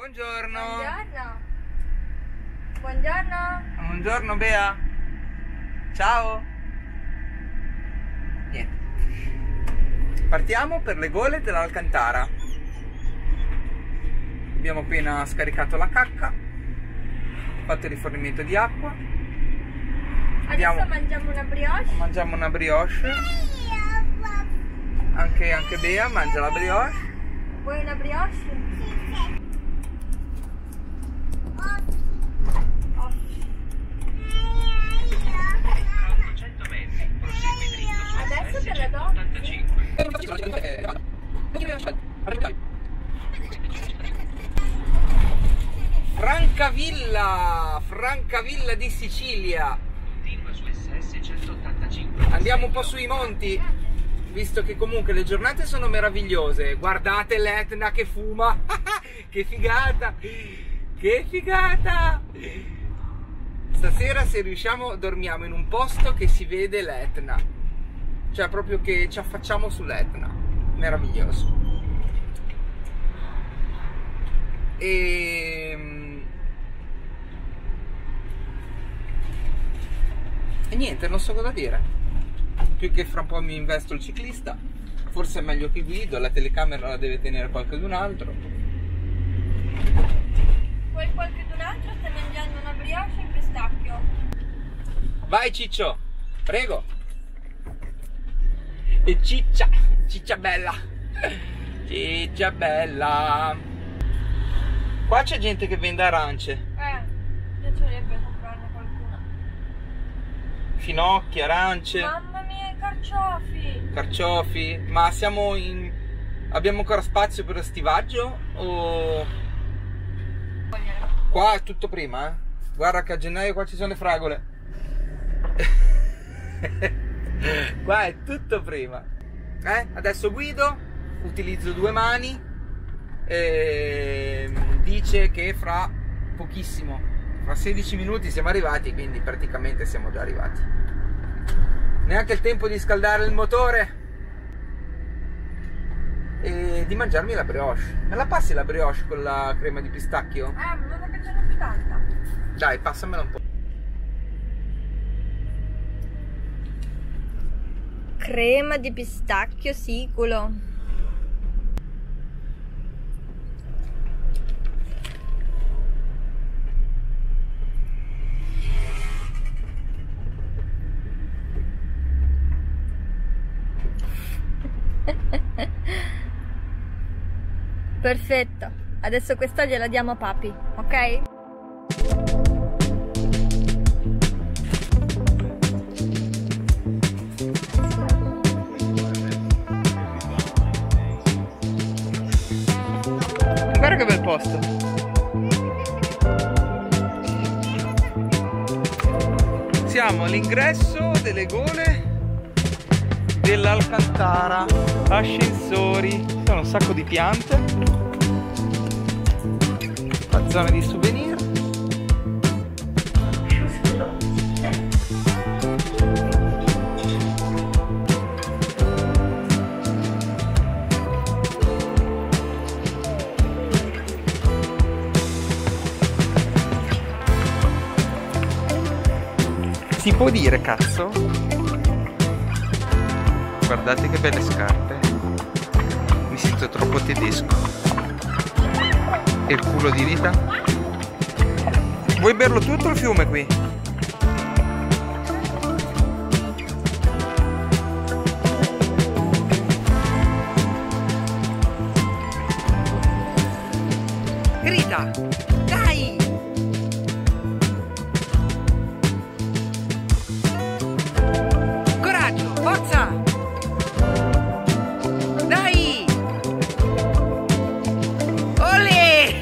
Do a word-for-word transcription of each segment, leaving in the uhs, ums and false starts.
Buongiorno. Buongiorno. Buongiorno. Buongiorno Bea. Ciao. Niente. Partiamo per le gole dell'Alcantara. Abbiamo appena scaricato la cacca, fatto il rifornimento di acqua. Adesso Andiamo. mangiamo una brioche. Mangiamo una brioche. Anche, anche Bea mangia la brioche. Vuoi una brioche? Adesso te la do. Francavilla, Francavilla di Sicilia. Andiamo un po' sui monti, visto che comunque le giornate sono meravigliose. Guardate l'Etna che fuma. Che figata, che figata. Stasera, se riusciamo, dormiamo in un posto che si vede l'Etna, cioè proprio che ci affacciamo sull'Etna. Meraviglioso. E... e niente, non so cosa dire, più che fra un po' mi investo il ciclista. Forse è meglio che guido, la telecamera la deve tenere qualcun altro. Vuoi qualcun altro? Stai mangiando una brioche in pistacchio. Vai Ciccio, prego. E ciccia, ciccia bella, ciccia bella. Qua c'è gente che vende arance. Eh, piacerebbe comprarne qualcuna. Finocchi, arance. Mamma mia, i carciofi. Carciofi. Ma siamo in... abbiamo ancora spazio per lo stivaggio o... Qua è tutto prima, eh. Guarda che a gennaio qua ci sono le fragole. Qua è tutto prima. Eh? Adesso guido, utilizzo due mani e dice che fra pochissimo, fra sedici minuti siamo arrivati, quindi praticamente siamo già arrivati. Neanche il tempo di scaldare il motore e di mangiarmi la brioche. Me la passi la brioche con la crema di pistacchio? Eh, non è che ce n'è più tanta. Dai, passamela un po'. Crema di pistacchio siculo. Perfetto, adesso questa gliela diamo a papi, ok? Guarda che bel posto. Siamo all'ingresso delle gole dell'Alcantara. Ascensori, ci sono un sacco di piante, la zona di souvenir. Si può dire, cazzo? Guardate che belle scarpe. Mi sento troppo tedesco. E il culo di Rita? Vuoi berlo tutto il fiume qui? Rita! Dai! Coraggio! Forza! Dai! Olè!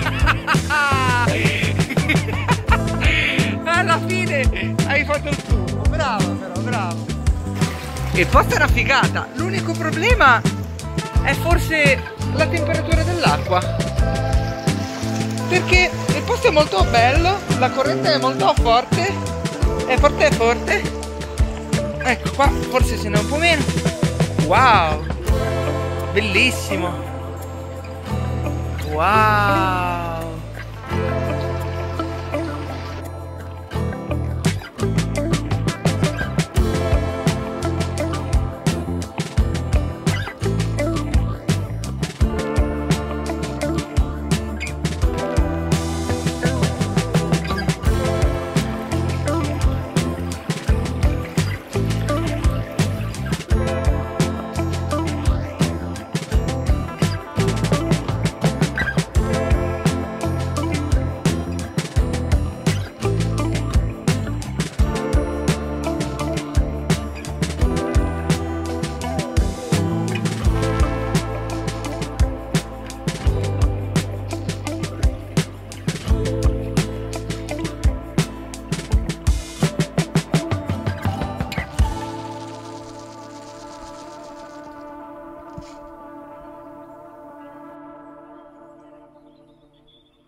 Alla fine hai fatto il tuo. Bravo però, bravo. Il posto è una figata. L'unico problema è forse la temperatura dell'acqua, perché il posto è molto bello, la corrente è molto forte, è forte è forte. Ecco qua, forse ce n'è un po' meno. Wow, bellissimo. Wow.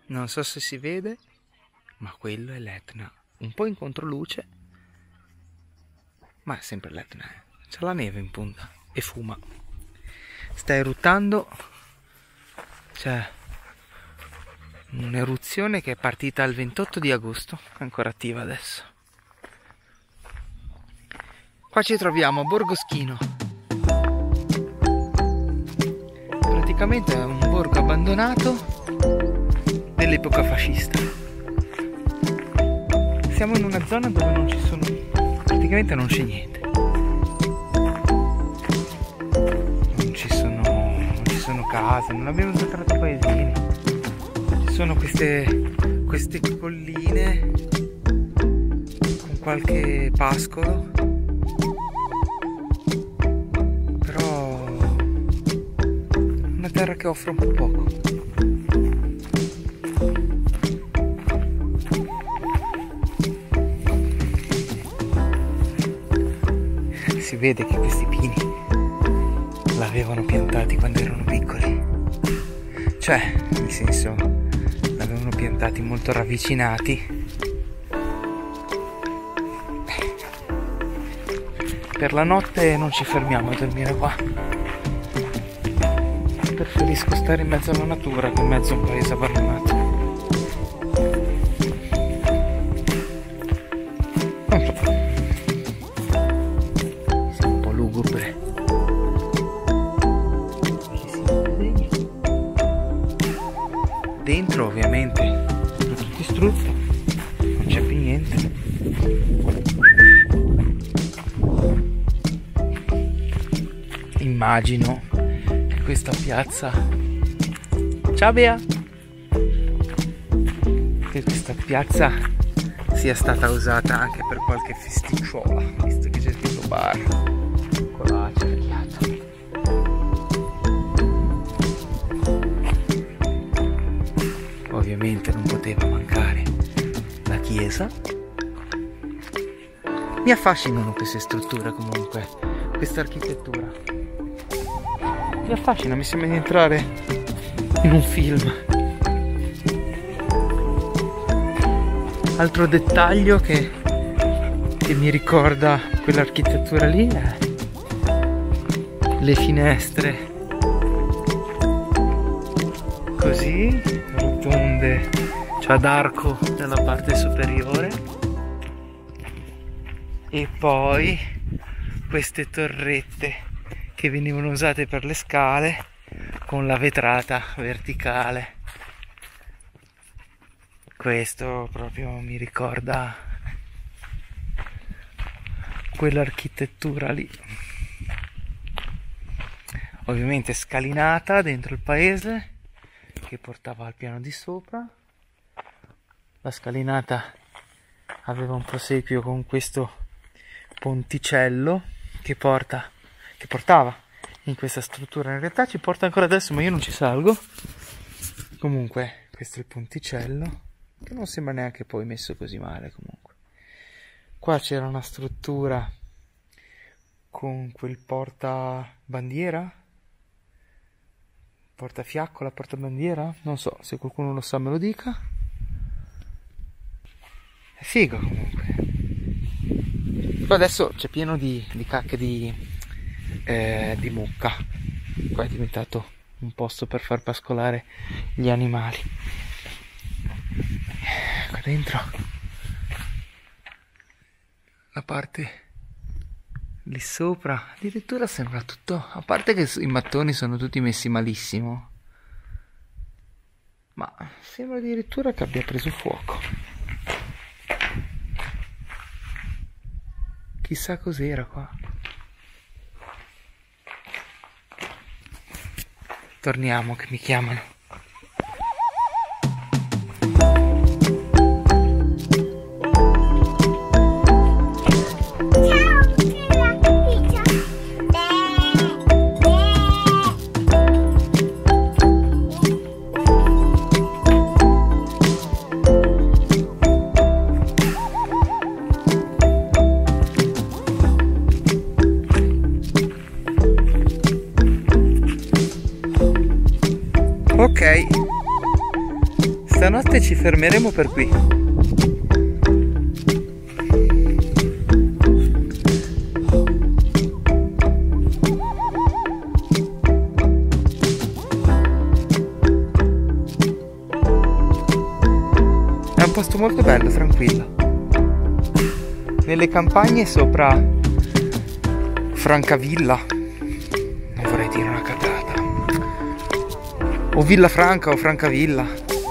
Non so se si vede, ma quello è l'Etna. Un po' in controluce, ma è sempre l'Etna. C'è la neve in punta e fuma. Sta eruttando. C'è un'eruzione che è partita il ventotto di agosto, è ancora attiva adesso. Qua ci troviamo a Borgoschino. Praticamente è un borgo abbandonato dell'epoca fascista. Siamo in una zona dove non ci sono, praticamente non c'è niente. Non ci sono, non ci sono case, non abbiamo incontrato paesini. Ci sono queste, queste colline con qualche pascolo. Però una terra che offre un po' poco. Si vede che questi pini l'avevano piantati quando erano piccoli, cioè nel senso l'avevano piantati molto ravvicinati. Per la notte non ci fermiamo a dormire qua, preferisco stare in mezzo alla natura che in mezzo a un paese abbandonato. Dentro ovviamente tutto distrutto, non c'è più niente. Immagino che questa piazza, ciao Bea, che questa piazza sia stata usata anche per qualche festicciuola, visto che c'è scritto bar con la cerchiata. Ovviamente non poteva mancare la chiesa. Mi affascinano queste strutture comunque, questa architettura. Mi affascina, mi sembra di entrare in un film. Altro dettaglio che, che mi ricorda quell'architettura lì è le finestre così rotonde, cioè ad arco nella parte superiore, e poi queste torrette che venivano usate per le scale con la vetrata verticale. Questo proprio mi ricorda quell'architettura lì, ovviamente scalinata dentro il paese che portava al piano di sopra. La scalinata aveva un proseguio con questo ponticello che porta che portava in questa struttura. In realtà ci porta ancora adesso, ma io non ci salgo. Comunque questo è il ponticello, che non sembra neanche poi messo così male. Comunque qua c'era una struttura con quel portabandiera, portafiaccola, portabandiera, non so, se qualcuno lo sa me lo dica. È figo comunque. Poi adesso c'è pieno di, di cacche di, eh, di mucca. Qua è diventato un posto per far pascolare gli animali. Qua dentro la parte lì sopra addirittura sembra tutto, a parte che i mattoni sono tutti messi malissimo, ma sembra addirittura che abbia preso fuoco. Chissà cos'era qua. Torniamo che mi chiamano. Stanotte ci fermeremo per qui. È un posto molto bello, tranquillo. Nelle campagne sopra Francavilla. Non vorrei dire una cagata. O Villa Franca o Francavilla.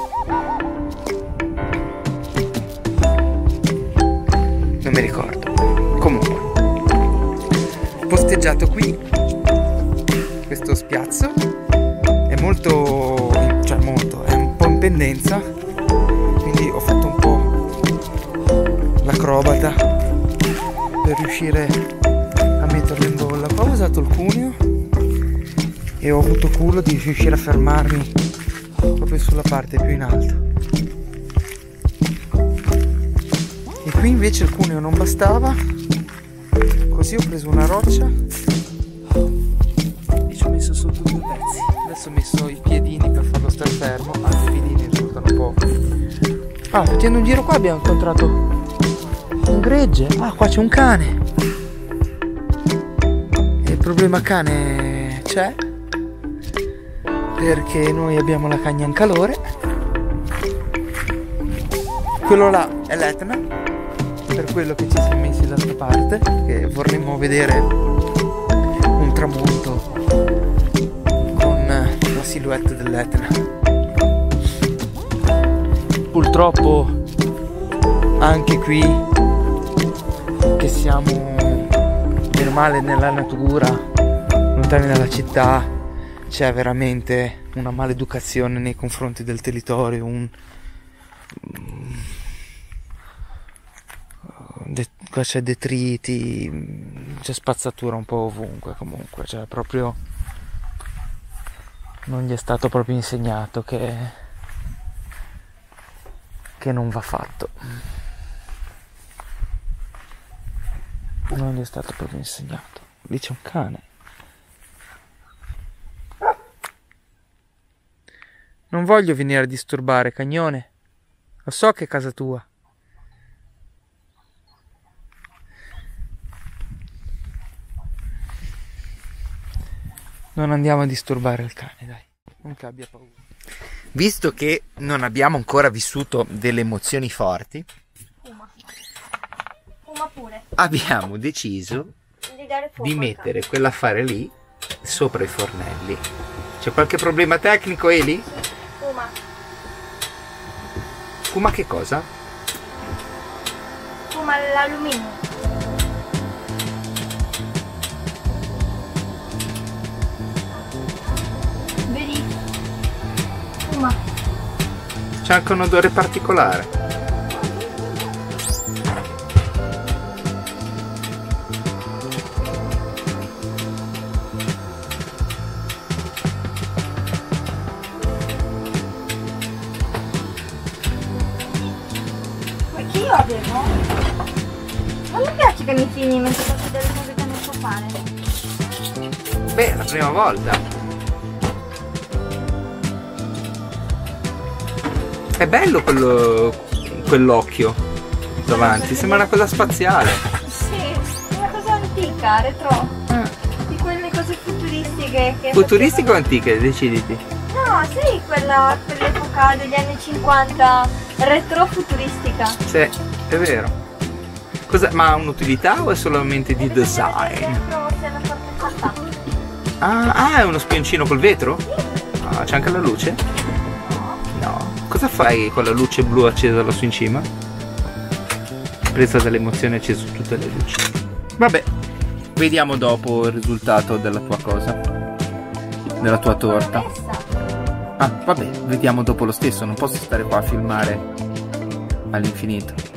Non mi ricordo. Comunque, posteggiato qui. Questo spiazzo è molto, cioè molto, è un po' in pendenza. Quindi ho fatto un po' l'acrobata per riuscire a metterlo in bolla. Poi ho usato il cuneo e ho avuto culo di riuscire a fermarmi proprio sulla parte più in alto. E qui invece il cuneo non bastava, così ho preso una roccia e ci ho messo sotto due pezzi. Adesso ho messo i piedini per farlo stare fermo. Ah, i piedini risultano un po'. Ah, facendo un giro qua abbiamo incontrato un gregge. Ah, qua c'è un cane. E il problema cane c'è, perché noi abbiamo la cagna in calore. Quello là è l'Etna, per quello che ci siamo messi dall'altra parte, che vorremmo vedere un tramonto con la silhouette dell'Etna. Purtroppo anche qui, che siamo meno male nella natura, lontani dalla città, c'è veramente una maleducazione nei confronti del territorio, un De... qua c'è detriti, c'è spazzatura un po' ovunque. Comunque, cioè proprio non gli è stato proprio insegnato che che non va fatto, non gli è stato proprio insegnato. Lì c'è un cane. Non voglio venire a disturbare, cagnone, lo so che è casa tua. Non andiamo a disturbare il cane, dai, non che abbia paura. Visto che non abbiamo ancora vissuto delle emozioni forti, Fuma. Fuma pure. abbiamo deciso Di dare fuoco di al mettere quell'affare lì sopra i fornelli. C'è qualche problema tecnico, Eli? cane. Fuma. Fuma che cosa? Fuma l'alluminio. Vedi? Fuma. C'è anche un odore particolare. Perché io avevo? Non mi piace che mi filmi mentre faccio delle cose che non so fare. Beh, la prima volta. È bello quello, quell'occhio davanti, sembra una cosa spaziale. Sì, una cosa antica, retro. Di quelle cose futuristiche che Futuristiche o facevano- antiche? Deciditi. No, sai quella, quell'epoca degli anni cinquanta, retro futuristica. Sì, è vero. Cosa, ma ha un'utilità o è solamente di design? Dentro c'è la porta fatta. Ah, ah, è uno spioncino col vetro? Ah, c'è anche la luce? No. Cosa fai con la luce blu accesa lassù in cima? Presa dall'emozione, hai acceso tutte le luci. Vabbè, vediamo dopo il risultato della tua cosa, della tua torta. Ah, vabbè, vediamo dopo lo stesso, non posso stare qua a filmare all'infinito.